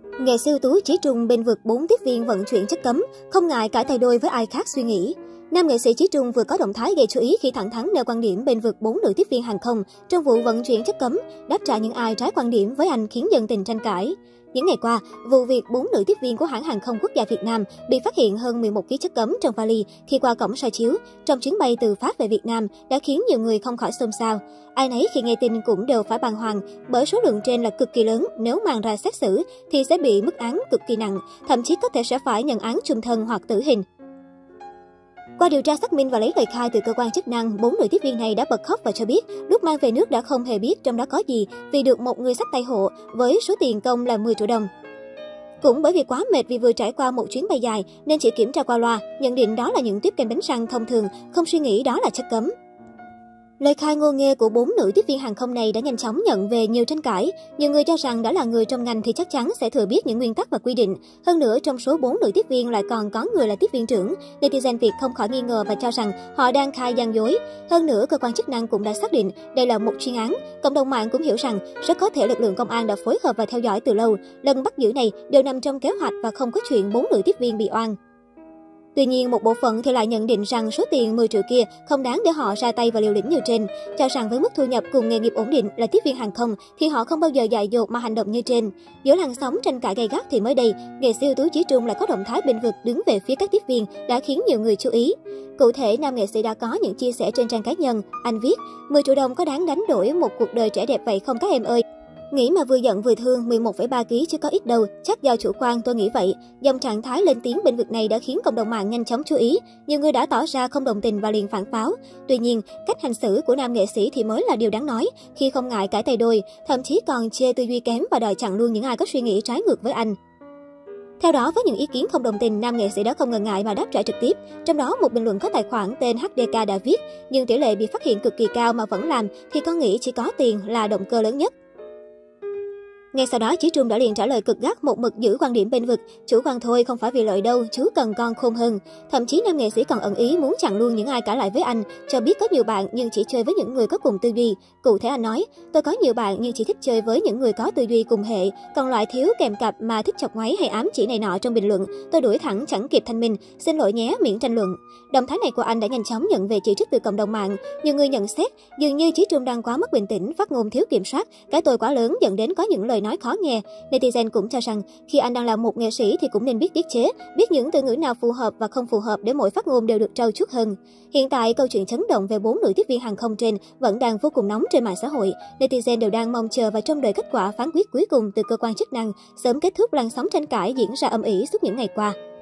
Nghệ sĩ ưu tú Chí Trung bênh vực 4 tiếp viên vận chuyển chất cấm, không ngại cãi tay đôi với ai khác suy nghĩ. Nam nghệ sĩ Chí Trung vừa có động thái gây chú ý khi thẳng thắn nêu quan điểm bênh vực 4 nữ tiếp viên hàng không trong vụ vận chuyển chất cấm, đáp trả những ai trái quan điểm với anh khiến dân tình tranh cãi. Những ngày qua, vụ việc 4 nữ tiếp viên của hãng hàng không quốc gia Việt Nam bị phát hiện hơn 11 kg chất cấm trong vali khi qua cổng soi chiếu trong chuyến bay từ Pháp về Việt Nam đã khiến nhiều người không khỏi xôn xao. Ai nấy khi nghe tin cũng đều phải bàng hoàng bởi số lượng trên là cực kỳ lớn, nếu mang ra xét xử thì sẽ bị mức án cực kỳ nặng, thậm chí có thể sẽ phải nhận án chung thân hoặc tử hình. Qua điều tra xác minh và lấy lời khai từ cơ quan chức năng, 4 nữ tiếp viên này đã bật khóc và cho biết lúc mang về nước đã không hề biết trong đó có gì vì được một người xách tay hộ với số tiền công là 10 triệu đồng. Cũng bởi vì quá mệt vì vừa trải qua một chuyến bay dài nên chỉ kiểm tra qua loa, nhận định đó là những tiếp kem bánh răng thông thường, không suy nghĩ đó là chất cấm. Lời khai ngô nghê của 4 nữ tiếp viên hàng không này đã nhanh chóng nhận về nhiều tranh cãi. Nhiều người cho rằng đã là người trong ngành thì chắc chắn sẽ thừa biết những nguyên tắc và quy định. Hơn nữa, trong số 4 nữ tiếp viên lại còn có người là tiếp viên trưởng. Netizen Việt không khỏi nghi ngờ và cho rằng họ đang khai gian dối. Hơn nữa, cơ quan chức năng cũng đã xác định đây là một chuyên án. Cộng đồng mạng cũng hiểu rằng rất có thể lực lượng công an đã phối hợp và theo dõi từ lâu. Lần bắt giữ này đều nằm trong kế hoạch và không có chuyện 4 nữ tiếp viên bị oan. Tuy nhiên, một bộ phận thì lại nhận định rằng số tiền 10 triệu kia không đáng để họ ra tay và liều lĩnh như trên. Cho rằng với mức thu nhập cùng nghề nghiệp ổn định là tiếp viên hàng không thì họ không bao giờ dại dột mà hành động như trên. Giữa làn sóng tranh cãi gay gắt thì mới đây, nghệ sĩ ưu tú Chí Trung lại có động thái bênh vực đứng về phía các tiếp viên đã khiến nhiều người chú ý. Cụ thể, nam nghệ sĩ đã có những chia sẻ trên trang cá nhân. Anh viết, 10 triệu đồng có đáng đánh đổi một cuộc đời trẻ đẹp vậy không các em ơi? Nghĩ mà vừa giận vừa thương, 11,3 kg chứ có ít đâu, chắc do chủ quan tôi nghĩ vậy. Dòng trạng thái lên tiếng bênh vực này đã khiến cộng đồng mạng nhanh chóng chú ý. Nhiều người đã tỏ ra không đồng tình và liền phản pháo. Tuy nhiên, cách hành xử của nam nghệ sĩ thì mới là điều đáng nói, khi không ngại cãi tay đôi, thậm chí còn chê tư duy kém và đòi chặn luôn những ai có suy nghĩ trái ngược với anh. Theo đó, với những ý kiến không đồng tình, nam nghệ sĩ đã không ngần ngại mà đáp trả trực tiếp. Trong đó, một bình luận có tài khoản tên HDK đã viết, nhưng tỷ lệ bị phát hiện cực kỳ cao mà vẫn làm thì con nghĩ chỉ có tiền là động cơ lớn nhất. Ngay sau đó, Chí Trung đã liền trả lời cực gắt một mực giữ quan điểm bênh vực. Chủ quan thôi, không phải vì lợi đâu, chú cần con khôn hơn. Thậm chí nam nghệ sĩ còn ẩn ý muốn chặn luôn những ai cãi lại với anh, cho biết có nhiều bạn nhưng chỉ chơi với những người có cùng tư duy. Cụ thể anh nói, tôi có nhiều bạn nhưng chỉ thích chơi với những người có tư duy cùng hệ, còn loại thiếu kèm cặp mà thích chọc ngoáy hay ám chỉ này nọ trong bình luận, tôi đuổi thẳng chẳng kịp thanh minh, xin lỗi nhé miễn tranh luận. Động thái này của anh đã nhanh chóng nhận về chỉ trích từ cộng đồng mạng. Nhiều người nhận xét, dường như Chí Trung đang quá mất bình tĩnh, phát ngôn thiếu kiểm soát, cái tôi quá lớn dẫn đến có những lời nói khó nghe. Netizen cũng cho rằng khi anh đang là một nghệ sĩ thì cũng nên biết tiết chế, biết những từ ngữ nào phù hợp và không phù hợp để mỗi phát ngôn đều được trau chuốt hơn. Hiện tại, câu chuyện chấn động về 4 nữ tiếp viên hàng không trên vẫn đang vô cùng nóng trên mạng xã hội. Netizen đều đang mong chờ và trông đợi kết quả phán quyết cuối cùng từ cơ quan chức năng, sớm kết thúc làn sóng tranh cãi diễn ra âm ỉ suốt những ngày qua.